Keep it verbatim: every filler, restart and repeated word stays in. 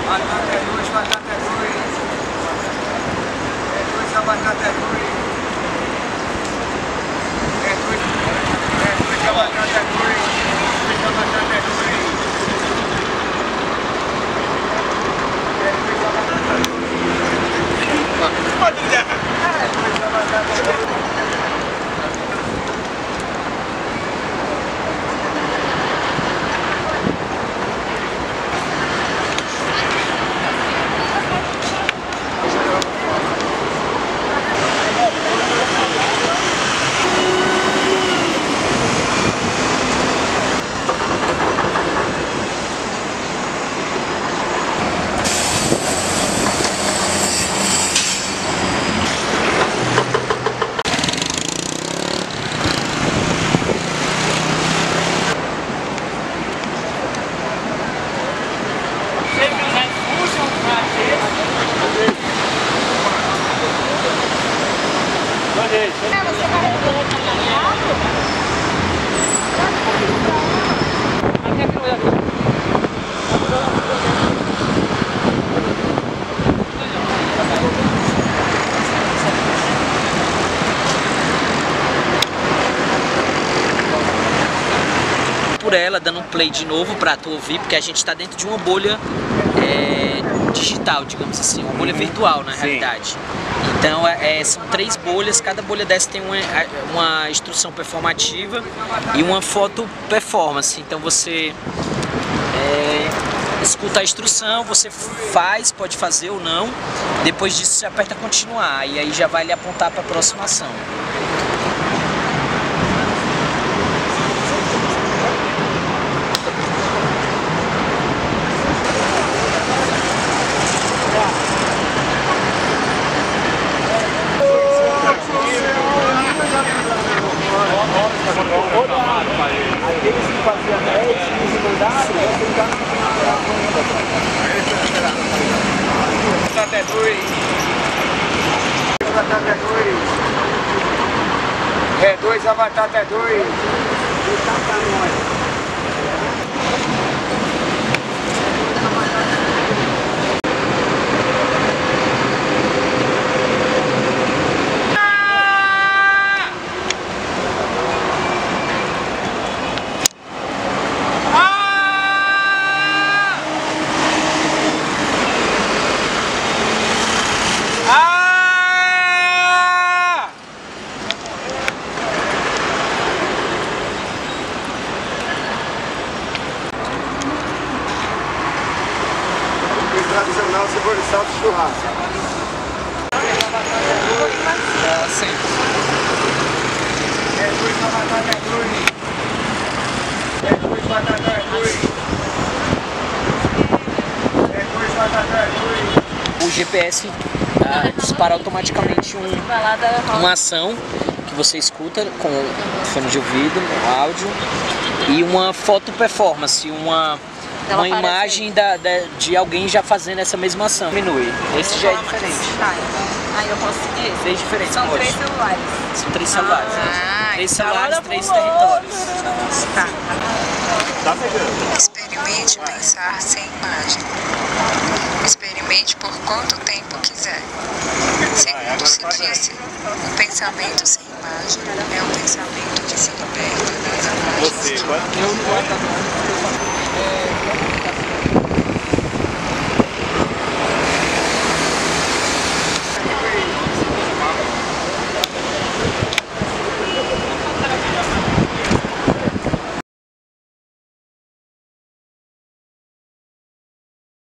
Batata é dois, batata é dois. É dois, a batata é dois. É dois, é dois, a batata é dois. Dois, a batata é dois. É dois, a batata é dois. Pode olhar. É dois, a batata é dois. Por ela, dando um play de novo para tu ouvir, porque a gente está dentro de uma bolha é, digital, digamos assim, uma bolha virtual na realidade. Então é, são três bolhas, cada bolha dessa tem uma, uma instrução performativa e uma foto performance. Então você é, escuta a instrução, você faz, pode fazer ou não, depois disso você aperta continuar e aí já vai lhe apontar para a próxima ação. Aqueles que faziam dez, quinze mandados, vão tentar na batata é dois. Batata é dois. É dois, a batata é dois. Tradicional sabor de salto de churrasco. É, sim. É dois, a batata é dois. É dois, batata é dois. É dois, batata é dois. O G P S ah, dispara automaticamente um, uma ação que você escuta com fone de ouvido, áudio e uma foto performance, uma uma imagem da, da, de alguém já fazendo essa mesma ação. Diminui. Esse já é diferente. Tá, então aí eu posso seguir esse. Três diferentes. São pode. três celulares. São três celulares. Ah, três então celulares, agora três vamos. territórios. Tá. Tá pegando. Experimente pensar sem imagem. Experimente por quanto tempo quiser. Segundo se disse, o pensamento sem imagem é um pensamento que se liberta das imagens. Você, quando eu não